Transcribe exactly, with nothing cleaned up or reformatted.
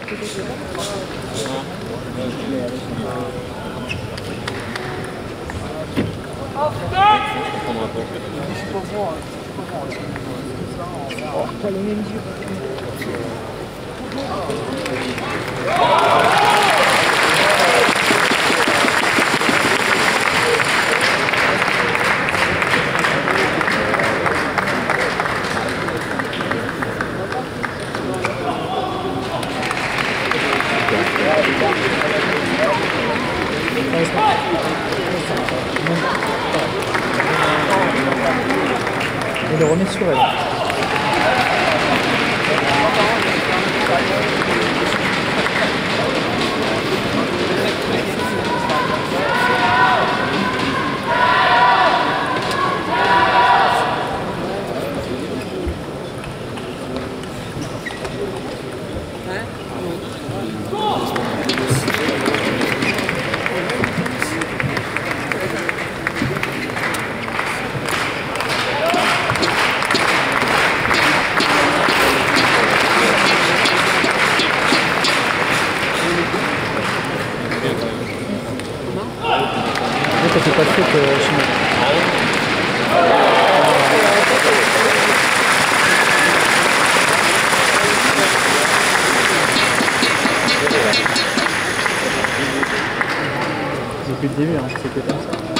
Pas les mêmes yeux. Et le remet sur elle. Ça fait pas de faute euh, chez moi. Depuis le début, hein, c'était comme ça.